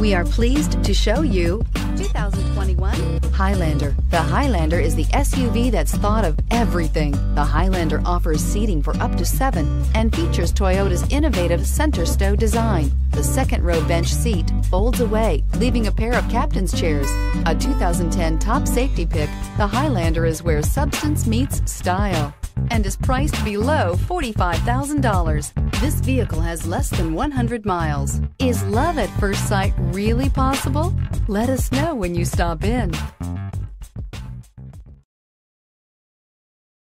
We are pleased to show you 2021 Highlander. The Highlander is the SUV that's thought of everything. The Highlander offers seating for up to 7 and features Toyota's innovative center stow design. The second row bench seat folds away, leaving a pair of captain's chairs. A 2010 top safety pick, the Highlander is where substance meets style and is priced below $45,000. This vehicle has less than 100 miles. Is love at first sight really possible? Let us know when you stop in.